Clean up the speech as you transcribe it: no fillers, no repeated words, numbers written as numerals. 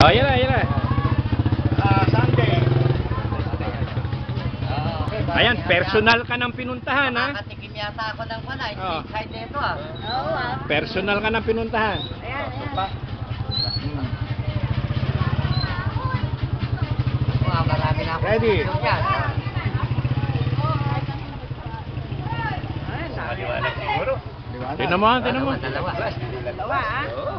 Oh, yan na, yan na. Sunday. Ayan, personal ka ng pinuntahan, ha? Nakatikim yata ako ng pala. Oo. Inside nito ah. Oo ah. Personal ka ng pinuntahan. Ayan, ayan. Marami na ako. Ready? Yan. Ayan, Maliwanag siguro. Tinan mo, tinan mo. Dalawa. dalawa ah.